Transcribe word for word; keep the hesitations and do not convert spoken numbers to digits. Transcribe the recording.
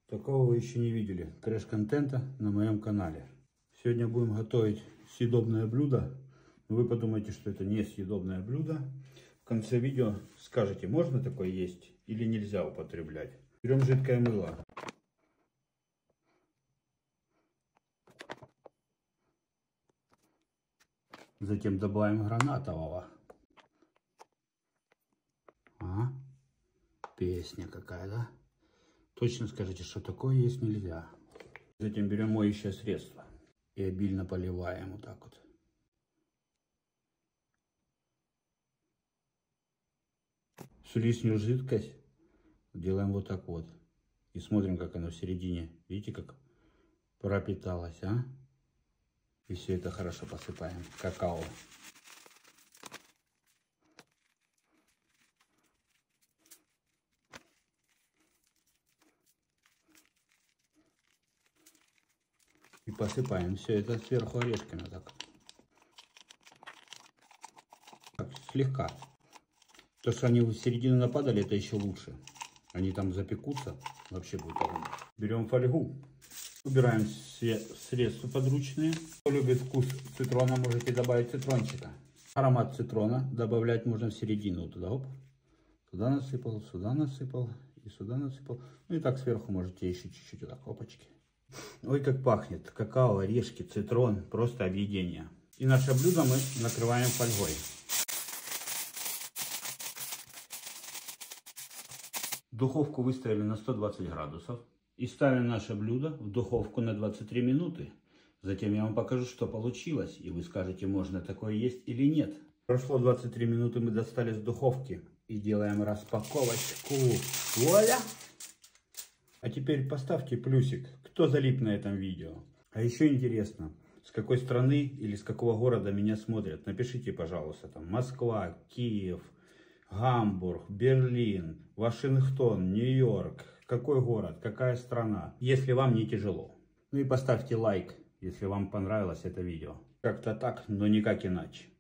Такого вы еще не видели. Трэш-контента на моем канале. Сегодня будем готовить съедобное блюдо. Но вы подумаете, что это не съедобное блюдо. В конце видео скажете, можно такое есть или нельзя употреблять. Берем жидкое мыло. Затем добавим гранатового. А? Песня какая, да? Точно скажите, что такое есть нельзя. Затем берем моющее средство и обильно поливаем вот так вот. Всю лишнюю жидкость делаем вот так вот. И смотрим, как она в середине. Видите, как пропиталась, а? И все это хорошо посыпаем какао. И посыпаем все это сверху орешками. Так. Так, слегка. То, что они в середину нападали, это еще лучше. Они там запекутся. Вообще будет огонь. Берем фольгу. Убираем все средства подручные. Кто любит вкус цитрона, можете добавить цитрончика. Аромат цитрона добавлять можно в середину. Вот туда, оп. Туда насыпал, сюда насыпал и сюда насыпал. Ну и так сверху можете еще чуть-чуть вот так, опачки. Ой, как пахнет. Какао, орешки, цитрон. Просто объедение. И наше блюдо мы накрываем фольгой. Духовку выставили на сто двадцать градусов. И ставим наше блюдо в духовку на двадцать три минуты. Затем я вам покажу, что получилось. И вы скажете, можно такое есть или нет. Прошло двадцать три минуты, мы достали с духовки. И делаем распаковочку. Вуаля! А теперь поставьте плюсик, кто залип на этом видео. А еще интересно, с какой страны или с какого города меня смотрят. Напишите, пожалуйста, там Москва, Киев, Гамбург, Берлин, Вашингтон, Нью-Йорк. Какой город, какая страна, если вам не тяжело. Ну и поставьте лайк, если вам понравилось это видео. Как-то так, но никак иначе.